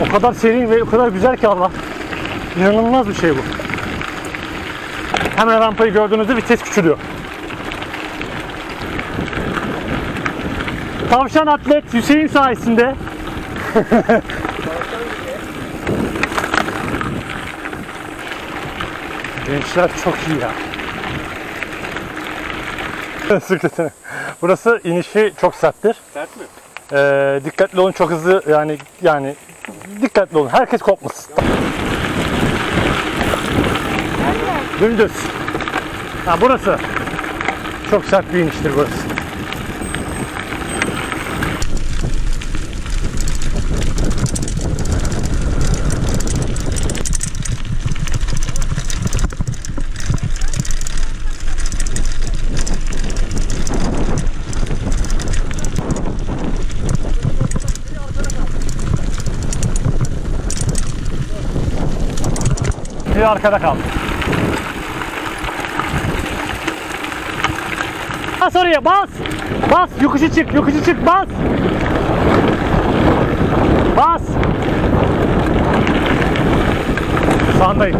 O kadar serin ve o kadar güzel ki Allah. İnanılmaz bir şey bu. Hemen rampayı gördüğünüzde vites küçülüyor. Tavşan atlet Hüseyin sayesinde. Gençler çok iyi ya. Burası inişi çok serttir. Sert mi? Dikkatli olun, çok hızlı yani dikkatli olun. Herkes kopmasın. Dümdüz. Ha, burası. Çok sert bir iniştir burası. Bir arkada kaldı. Bas oraya, bas! Bas, yokuşu çık, bas! Bas! Sağındayım.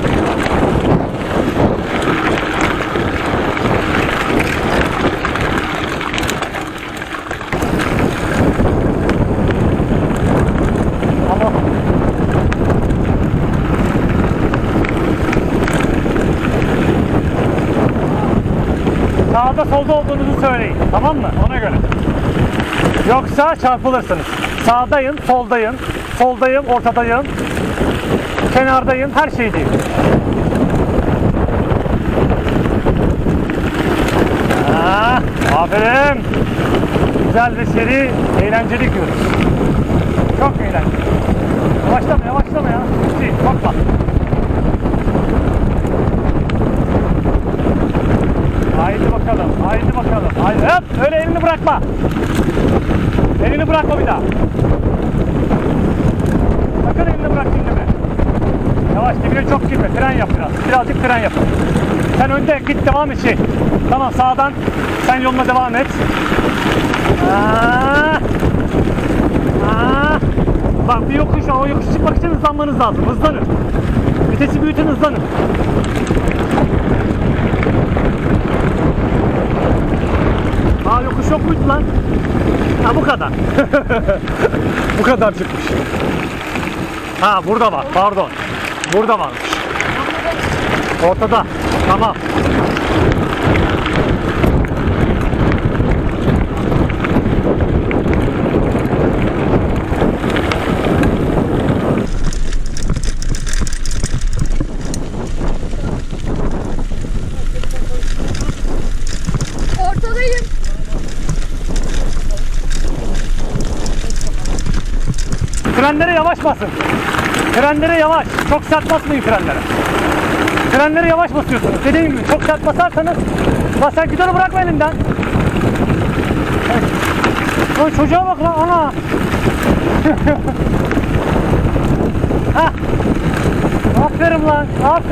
Sağda solda olduğunuzu söyleyin. Tamam mı? Ona göre. Yoksa çarpılırsınız. Sağdayım, soldayım, ortadayım, kenardayım, her şeydeyim. Aferin. Güzel ve seri, eğlenceli gidiyoruz. Çok eğlenceli. Yavaşlama ya. Korkma. Haydi bakalım. Haydi. Hop, öyle elini bırakma. Elini bırakma bir daha. Sakın elini bırak, dinleme. Yavaş, dibine çok girme. Fren yap biraz. Birazcık fren yap. Sen önde git, devam et şey. Tamam, sağdan sen yoluna devam et. Bak, bir yokuş, o yokuş çıkmak için hızlanmanız lazım. Hızlanın. Vitesi büyütün, hızlanın. Yokuş yok muydu lan? Ha, bu kadar. Bu kadar çıkmış. Ha, burada var, pardon. Burada varmış. Ortada. Tamam. Ortadayım. Frenlere yavaş basın. Frenlere yavaş. Çok sert basmayın frenlere. Frenlere yavaş basıyorsunuz. Dediğim gibi çok sert basarsanız, sen gidonu bırakma elinden. Oy, çocuğa bak lan, ana. Aferin lan.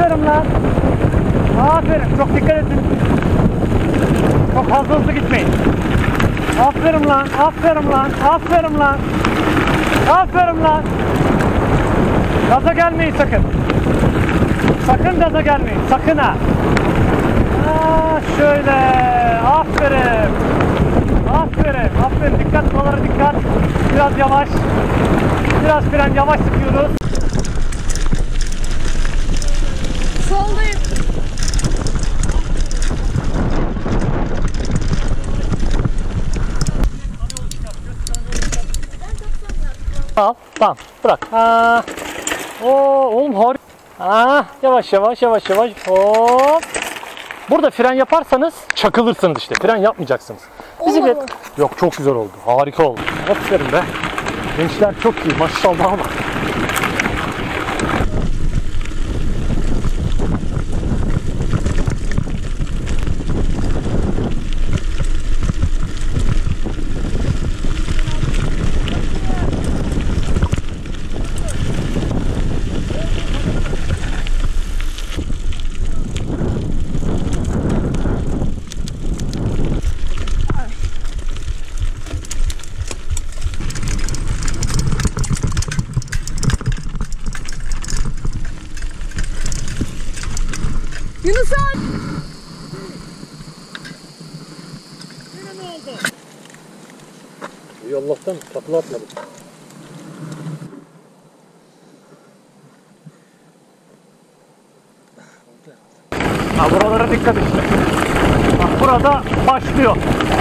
Aferin. Çok dikkat edin. Çok fazla hızlı gitmeyin. Aferin lan. Gaza gelmeyin sakın. Sakın gaza gelmeyin. Sakın ha. Şöyle. Aferin. Dikkat, kollara dikkat. Biraz yavaş. Biraz fren, yavaş sıkıyoruz. Soldayım. Tamam, bırak. Oğlum harika. Yavaş. Hop. Burada fren yaparsanız çakılırsınız işte. Fren yapmayacaksınız. Bisiklet. Yok, çok güzel oldu. Harika oldu. Aferin be. Gençler çok iyi. Maşallah ama. Yunus abi. Yine ne oldu? İyi Allah'tan takla atmadım. Ha, buralara dikkat işte. Bak burada başlıyor.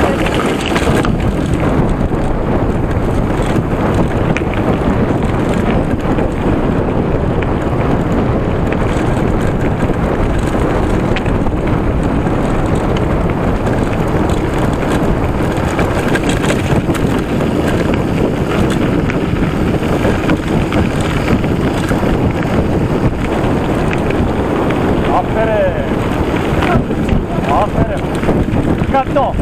Aferin. Aferin. Dikkatli ol.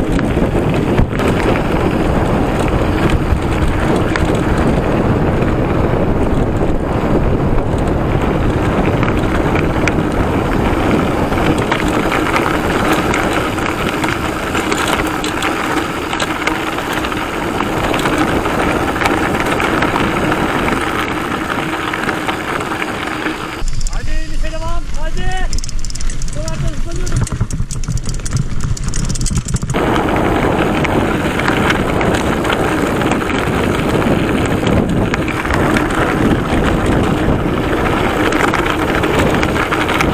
Hadi lise devam. Hadi. Buralarda hızlanıyoruz.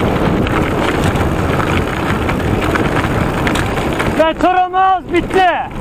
Ve turumuz bitti.